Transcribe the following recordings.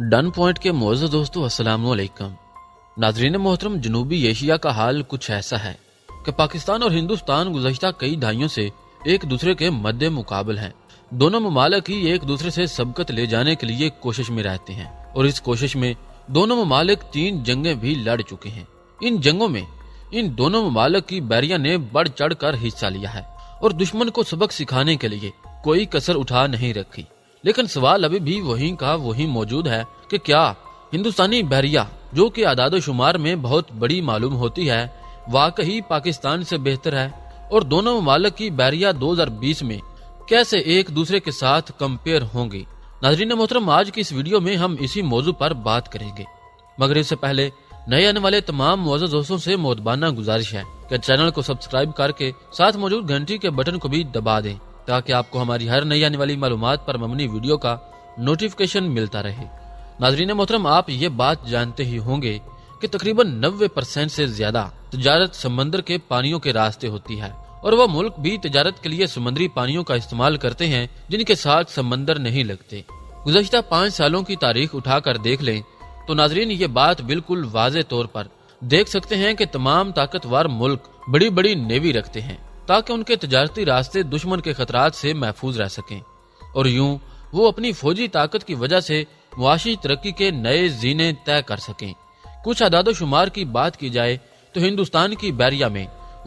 Done point के मोअज़्ज़ज़ दोस्तों, अस्सलाम वालेकुम। नाज़रीन मोहतरम, जनूबी एशिया का हाल कुछ ऐसा है कि पाकिस्तान और हिंदुस्तान गुज़श्ता कई दहाइयों से एक दूसरे के मद्दे मुकाबल हैं। दोनों ममालिक ही एक दूसरे से सबकत ले जाने के लिए कोशिश में रहते हैं और इस कोशिश में दोनों ममालिक 3 जंगें भी लड़ चुके हैं। इन जंगों में इन दोनों ममालिक की बैरिया ने बढ़ चढ़ कर हिस्सा लिया है और दुश्मन को सबक सिखाने के लिए कोई कसर उठा नहीं रखी। लेकिन सवाल अभी भी वहीं का वहीं मौजूद है कि क्या हिंदुस्तानी बहरिया, जो कि आदादो शुमार में बहुत बड़ी मालूम होती है, वाकई पाकिस्तान से बेहतर है? और दोनों ममालिक की बहरिया 2020 में कैसे एक दूसरे के साथ कंपेयर होंगी? नाज़रीन मोहतरम, आज की इस वीडियो में हम इसी मौजू पर बात करेंगे, मगर इससे पहले नए आने वाले तमाम मुअज़्ज़ज़ दोस्तों से मोहब्बाना गुजारिश है कि चैनल को सब्सक्राइब करके साथ मौजूद घंटी के बटन को भी दबा दें ताकि आपको हमारी हर नई आने वाली मालूमात पर मबनी वीडियो का नोटिफिकेशन मिलता रहे। नाज़रीन मोहतरम, आप ये बात जानते ही होंगे कि तकरीबन 90% से ज्यादा तजारत समंदर के पानियों के रास्ते होती है और वह मुल्क भी तजारत के लिए समुद्री पानियों का इस्तेमाल करते हैं जिनके साथ समंदर नहीं लगते। गुज़श्ता 5 सालों की तारीख उठाकर देख लें तो नाज़रीन ये बात बिल्कुल वाज़े तौर पर देख सकते हैं कि तमाम ताकतवर मुल्क बड़ी बड़ी नेवी रखते हैं ताकि उनके तजारती रास्ते दुश्मन के खतरात से महफूज रह सकें और यूं वो अपनी फौजी ताकत की वजह से मुआशी तरक्की के नए जीने तय कर सकें। कुछ आदादो शुमार की बात की जाए तो हिंदुस्तान की बैरिया में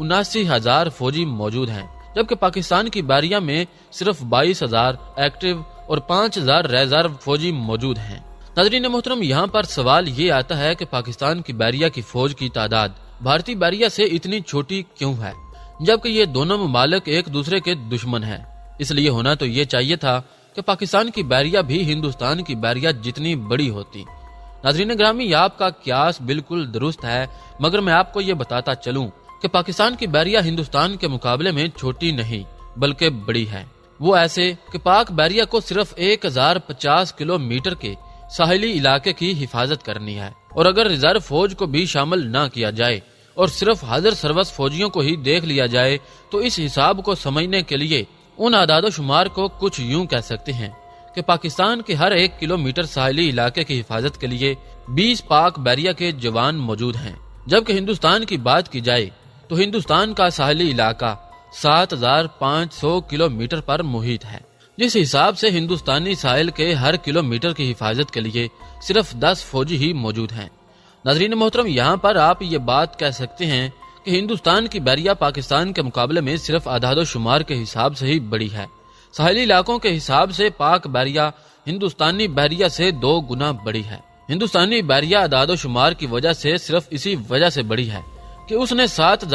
79,000 फौजी मौजूद हैं, जबकि पाकिस्तान की बैरिया में सिर्फ 22,000 एक्टिव और 5,000 रिजर्व फौजी मौजूद हैं। नाज़रीन मोहतरम, यहाँ पर सवाल ये आता है कि पाकिस्तान की बैरिया की फौज की तादाद भारतीय बैरिया से इतनी छोटी क्यों है, जबकि ये दोनों ममालिक एक दूसरे के दुश्मन हैं। इसलिए होना तो ये चाहिए था कि पाकिस्तान की बैरिया भी हिंदुस्तान की बैरिया जितनी बड़ी होती। नाज़रीन ग्रामी, आपका क्यास बिल्कुल दुरुस्त है, मगर मैं आपको ये बताता चलूं कि पाकिस्तान की बैरिया हिंदुस्तान के मुकाबले में छोटी नहीं बल्कि बड़ी है। वो ऐसे कि पाक बैरिया को सिर्फ 1050 किलोमीटर के साहिली इलाके की हिफाजत करनी है और अगर रिजर्व फौज को भी शामिल न किया जाए और सिर्फ हाजिर सर्वस फौजियों को ही देख लिया जाए तो इस हिसाब को समझने के लिए उन आदादो शुमार को कुछ यूं कह सकते हैं कि पाकिस्तान के हर 1 किलोमीटर साहिली इलाके की हिफाजत के लिए 20 पाक बैरिया के जवान मौजूद हैं। जबकि हिंदुस्तान की बात की जाए तो हिंदुस्तान का साहिली इलाका 7,500 किलोमीटर पर मुहित है, जिस हिसाब से हिंदुस्तानी साहिल के हर किलोमीटर की हिफाजत के लिए सिर्फ 10 फौजी ही मौजूद हैं। नाज़रीन मोहतरम, यहाँ पर आप ये बात कह सकते हैं कि हिंदुस्तान की बैरिया पाकिस्तान के मुकाबले में सिर्फ आदादो शुमार के हिसाब से ही बड़ी है। साहिली इलाकों के हिसाब से पाक बैरिया हिंदुस्तानी बैरिया से 2 गुना बड़ी है। हिंदुस्तानी बैरिया आदादो शुमार की वजह से सिर्फ इसी वजह से बड़ी है कि उसने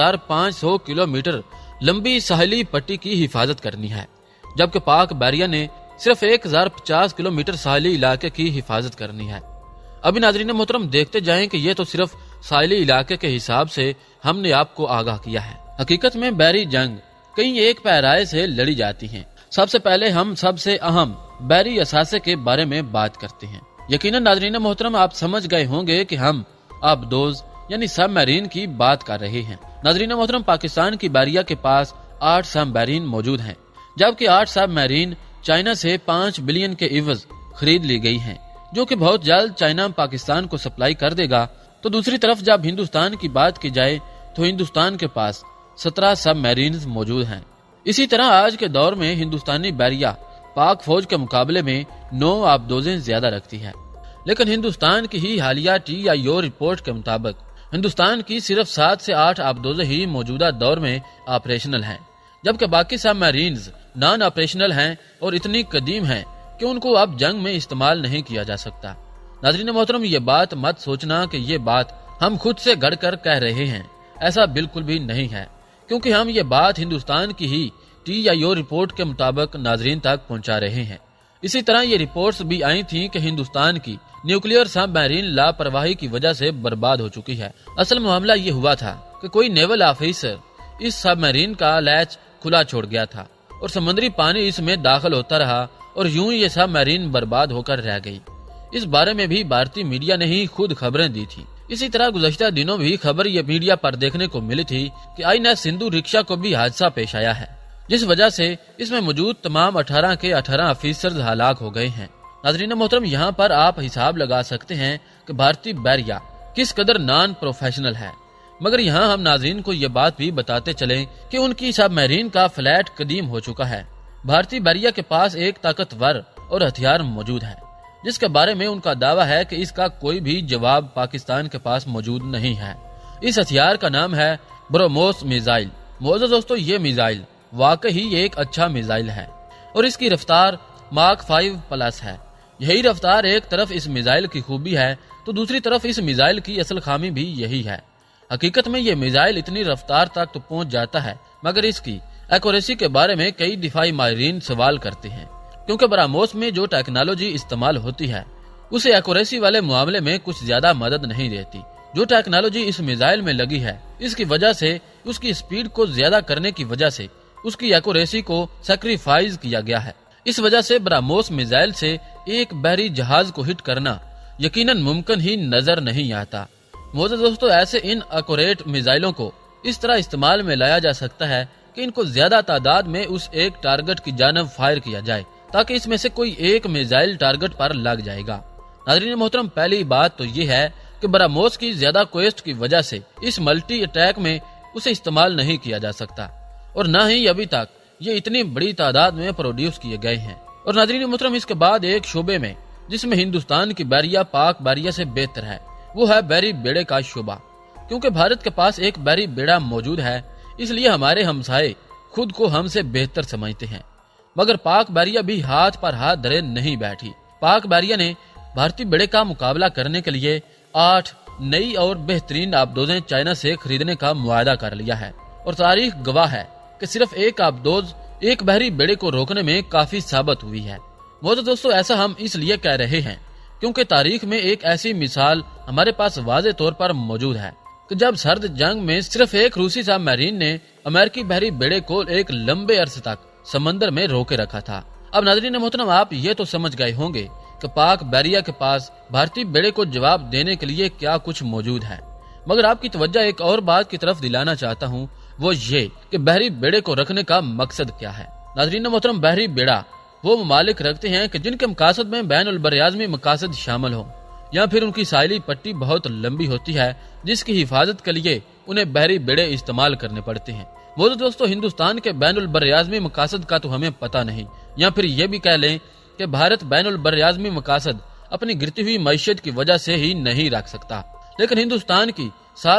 7,500 किलोमीटर लंबी साहिली पट्टी की हिफाजत करनी है, जबकि पाक बैरिया ने सिर्फ 1050 किलोमीटर साहिली इलाके की हिफाजत करनी है। अभी नाज़रीन मोहतरम देखते जाएं कि ये तो सिर्फ साहिली इलाके के हिसाब से हमने आपको आगाह किया है। हकीकत में बैरी जंग कई एक पैराए से लड़ी जाती हैं। सबसे पहले हम सबसे अहम बैरी असासे के बारे में बात करते हैं। यकीनन नाज़रीन मोहतरम, आप समझ गए होंगे कि हम आबदोज यानी सबमरीन की बात कर रहे हैं। नाज़रीन मोहतरम, पाकिस्तान की बैरिया के पास 8 सबमरीन मौजूद हैं, जबकि 8 सबमरीन चाइना से 5 बिलियन के इवज खरीद ली गई हैं, जो कि बहुत जल्द चाइना पाकिस्तान को सप्लाई कर देगा। तो दूसरी तरफ जब हिंदुस्तान की बात की जाए तो हिंदुस्तान के पास 17 सबमरीन मौजूद हैं। इसी तरह आज के दौर में हिंदुस्तानी बैरिया पाक फौज के मुकाबले में 9 आबदोजें ज्यादा रखती है, लेकिन हिंदुस्तान की ही हालिया TIO रिपोर्ट के मुताबिक हिंदुस्तान की सिर्फ 7 से 8 आबदोजें ही मौजूदा दौर में ऑपरेशनल हैं, जबकि बाकी सबमरीन नॉन ऑपरेशनल हैं और इतनी कदीम हैं कि उनको अब जंग में इस्तेमाल नहीं किया जा सकता। नाज़रीन मोहतरम, ये बात मत सोचना कि ये बात हम खुद से गढ़ कर कह रहे हैं, ऐसा बिल्कुल भी नहीं है, क्योंकि हम ये बात हिंदुस्तान की ही TIO रिपोर्ट के मुताबिक नाज़रीन तक पहुंचा रहे हैं। इसी तरह ये रिपोर्ट्स भी आई थी कि हिंदुस्तान की न्यूक्लियर सबमरीन लापरवाही की वजह से बर्बाद हो चुकी है। असल मामला ये हुआ था कि कोई नेवल ऑफिसर इस सबमरीन का लैच खुला छोड़ गया था और समुद्री पानी इसमें दाखिल होता रहा और यूं ये सबमरीन बर्बाद होकर रह गई। इस बारे में भी भारतीय मीडिया ने ही खुद खबरें दी थी। इसी तरह गुज़श्ता दिनों भी खबर ये मीडिया पर देखने को मिली थी कि INS सिंधु रिक्शा को भी हादसा पेश आया है, जिस वजह से इसमें मौजूद तमाम 18 के 18 ऑफिसर्स हलाक हो गए हैं नाज़रीन मोहतरम, यहाँ पर आप हिसाब लगा सकते हैं कि भारतीय बैरिया किस कदर नॉन प्रोफेशनल है, मगर यहाँ हम नाज़रीन को ये बात भी बताते चलें कि उनकी सबमरीन का फ्लैट कदीम हो चुका है। भारतीय बैरिया के पास एक ताकतवर और हथियार मौजूद है, जिसके बारे में उनका दावा है कि इसका कोई भी जवाब पाकिस्तान के पास मौजूद नहीं है। इस हथियार का नाम है ब्रह्मोस मिसाइल। मौजूद दोस्तों, ये मिसाइल वाकई एक अच्छा मिसाइल है और इसकी रफ्तार मार्क 5+ है। यही रफ्तार एक तरफ इस मिसाइल की खूबी है तो दूसरी तरफ इस मिसाइल की असल खामी भी यही है। हकीकत में ये मिसाइल इतनी रफ्तार तक तो पहुंच जाता है, मगर इसकी एक्यूरेसी के बारे में कई दिफाई माहिरीन सवाल करते हैं, क्योंकि ब्रह्मोस में जो टेक्नोलॉजी इस्तेमाल होती है उसे एक्यूरेसी वाले मामले में कुछ ज्यादा मदद नहीं देती। जो टेक्नोलॉजी इस मिसाइल में लगी है, इसकी वजह से उसकी स्पीड को ज्यादा करने की वजह से उसकी एक्यूरेसी को सैक्रिफाइस किया गया है। इस वजह से ब्रह्मोस मिसाइल से एक बहरी जहाज को हिट करना यकीनन मुमकिन ही नजर नहीं आता। मौजूद दोस्तों, ऐसे इन एक्यूरेट मिसाइलों को इस तरह इस्तेमाल में लाया जा सकता है कि इनको ज्यादा तादाद में उस एक टारगेट की जानब फायर किया जाए, ताकि इसमें से कोई एक मिसाइल टारगेट पर लग जाएगा। नाज़रीन मोहतरम, पहली बात तो ये है कि ब्रह्मोस की ज्यादा क्वेस्ट की वजह से इस मल्टी अटैक में उसे इस्तेमाल नहीं किया जा सकता और न ही अभी तक ये इतनी बड़ी तादाद में प्रोड्यूस किए गए हैं। और नाज़रीन मोहतरम, इसके बाद एक शोबे में जिसमें हिंदुस्तान की बैरिया पाक बैरिया से बेहतर है, वो है बहरी बेड़े का शोबा। क्योंकि भारत के पास एक बहरी बेड़ा मौजूद है, इसलिए हमारे हमसाए खुद को हमसे बेहतर समझते हैं। मगर पाक बैरिया भी हाथ पर हाथ धरे नहीं बैठी। पाक बैरिया ने भारतीय बेड़े का मुकाबला करने के लिए 8 नई और बेहतरीन आबदोजें चाइना से खरीदने का मुआहदा कर लिया है और तारीख गवाह है कि सिर्फ एक आबदोज एक बहरी बेड़े को रोकने में काफी साबित हुई है। मौजूद दोस्तों, ऐसा हम इसलिए कह रहे हैं क्योंकि तारीख में एक ऐसी मिसाल हमारे पास वाज़े तौर पर मौजूद है कि जब सर्द जंग में सिर्फ एक रूसी सबमरीन ने अमेरिकी बहरी बेड़े को एक लंबे अरसे तक समंदर में रोके रखा था। अब नाज़रीन मोहतरम, आप ये तो समझ गए होंगे कि पाक बैरिया के पास भारतीय बेड़े को जवाब देने के लिए क्या कुछ मौजूद है, मगर आपकी तवज्जो एक और बात की तरफ दिलाना चाहता हूँ, वो ये कि बहरी बेड़े को रखने का मकसद क्या है। नाज़रीन मोहतरम, बहरी बेड़ा वो ममालिक रखते हैं कि जिनके मकासद में बैनुल बर्राज़मी मकासद शामिल हो, या फिर उनकी साहिली पट्टी बहुत लंबी होती है जिसकी हिफाजत के लिए उन्हें बहरी बेड़े इस्तेमाल करने पड़ते हैं। वो दोस्तों, हिंदुस्तान के बैनुल बर्राज़मी मकासद का तो हमें पता नहीं, या फिर ये भी कह लें कि भारत बैनुल बर्राज़मी मकासद अपनी गिरती हुई मईशत की वजह से ही नहीं रख सकता, लेकिन हिंदुस्तान की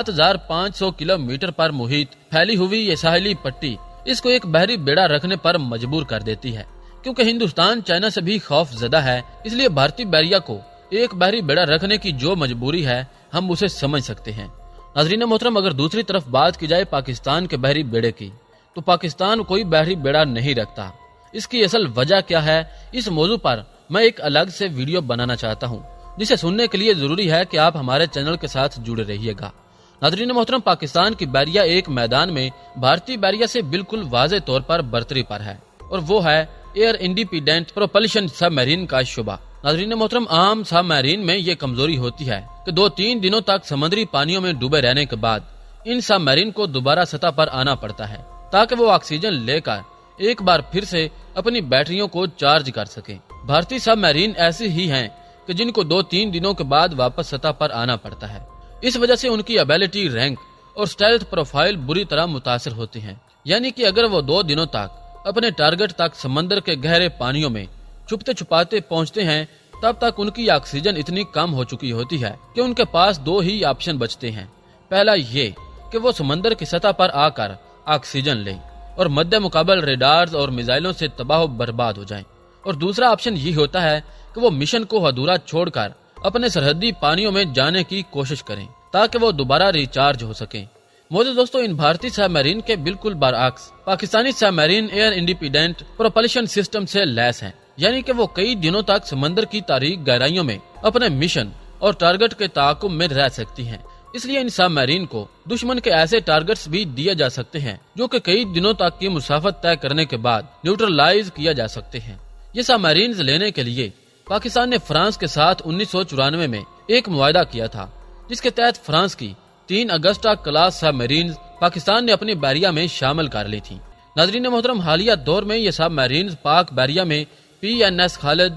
7500 किलोमीटर पर मुहित फैली हुई ये साहिली पट्टी इसको एक बहरी बेड़ा रखने पर मजबूर कर देती है। क्योंकि हिंदुस्तान चाइना से भी खौफ ज़दा है, इसलिए भारतीय बैरिया को एक बहरी बेड़ा रखने की जो मजबूरी है हम उसे समझ सकते हैं। नाज़रीन मोहतरम, अगर दूसरी तरफ बात की जाए पाकिस्तान के बहरी बेड़े की, तो पाकिस्तान कोई बहरी बेड़ा नहीं रखता। इसकी असल वजह क्या है, इस मौजू पर मैं एक अलग से वीडियो बनाना चाहता हूँ, जिसे सुनने के लिए जरूरी है कि आप हमारे चैनल के साथ जुड़े रहिएगा। नाज़रीन मोहतरम, पाकिस्तान की बैरिया एक मैदान में भारतीय बैरिया से बिल्कुल वाज़े तौर पर बरतरी पर है, और वो है एयर इंडिपेंडेंट प्रोपल्शन सबमरीन का शोबा। नाज़रीन मोहतरम, आम सबमरीन में ये कमजोरी होती है कि 2-3 दिनों तक समुद्री पानियों में डूबे रहने के बाद इन सबमरीन को दोबारा सतह पर आना पड़ता है ताकि वो ऑक्सीजन लेकर एक बार फिर से अपनी बैटरियों को चार्ज कर सके। भारतीय सबमरीन ऐसी ही हैं कि जिनको 2-3 दिनों के बाद वापस सतह पर आना पड़ता है। इस वजह से उनकी एबिलिटी, रैंक और स्टेल्थ प्रोफाइल बुरी तरह मुतासिर होती हैं। यानी कि अगर वो 2 दिनों तक अपने टारगेट तक समंदर के गहरे पानियों में छुपते छुपाते पहुंचते हैं, तब तक उनकी ऑक्सीजन इतनी कम हो चुकी होती है कि उनके पास 2 ही ऑप्शन बचते हैं। पहला ये कि वो समंदर की सतह पर आकर ऑक्सीजन लें और मद्दे मुकाबल रेडार्स और मिसाइलों से तबाह बर्बाद हो जाएं, और दूसरा ऑप्शन ये होता है कि वो मिशन को अधूरा छोड़कर अपने सरहदी पानियों में जाने की कोशिश करें ताकि वो दोबारा रिचार्ज हो सकें। मौजूद दोस्तों, इन भारतीय सबमरीन के बिल्कुल बरअक्स Pakistani submarine air independent propulsion system से लैस हैं, यानी कि वो कई दिनों तक समंदर की तारीक गहराइयों में अपने मिशन और टारगेट के ताक़ुब में रह सकती हैं। इसलिए इन सबमरीन को दुश्मन के ऐसे टारगेट्स भी दिए जा सकते हैं जो कि कई दिनों तक की मुसाफत तय करने के बाद न्यूट्रलाइज किया जा सकते हैं। ये सबमरीन लेने के लिए पाकिस्तान ने फ्रांस के साथ 1994 में एक मुआहदा किया था, जिसके तहत फ्रांस की 3 अगस्टा क्लास सबमरीन पाकिस्तान ने अपनी बैरिया में शामिल कर ली थी। नाज़रीन मोहतरम, हालिया दौर में ये सबमरीन पाक बैरिया में PNS खालिद,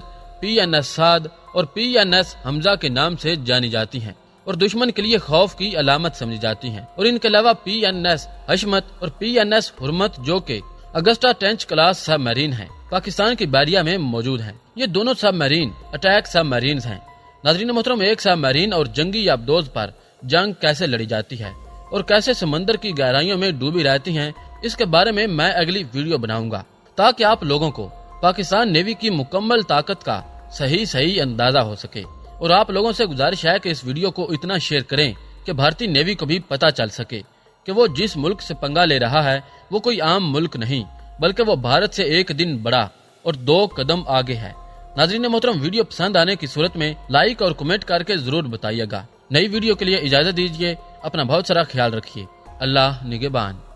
PNS साद और PNS हमजा के नाम से जानी जाती हैं और दुश्मन के लिए खौफ की अलामत समझी जाती हैं। और इनके अलावा PNS हशमत और PNS हुरमत जो के अगस्टा टेंच क्लास सबमरीन हैं, पाकिस्तान की बैरिया में मौजूद हैं। ये दोनों सबमरीन अटैक सबमरीन हैं। नाज़रीन मोहतरम, एक सबमरीन और जंगी याबदोज पर जंग कैसे लड़ी जाती है और कैसे समंदर की गहराइयों में डूबी रहती हैं, इसके बारे में मैं अगली वीडियो बनाऊंगा ताकि आप लोगों को पाकिस्तान नेवी की मुकम्मल ताकत का सही अंदाजा हो सके। और आप लोगों से गुजारिश है कि इस वीडियो को इतना शेयर करें कि भारतीय नेवी को भी पता चल सके कि वो जिस मुल्क से पंगा ले रहा है वो कोई आम मुल्क नहीं, बल्कि वो भारत से एक दिन बड़ा और 2 कदम आगे है। नाज़रीन मोहतरम, वीडियो पसंद आने की सूरत में लाइक और कमेंट करके जरूर बताइएगा। नई वीडियो के लिए इजाजत दीजिए। अपना बहुत सारा ख्याल रखिए। अल्लाह निगहबान।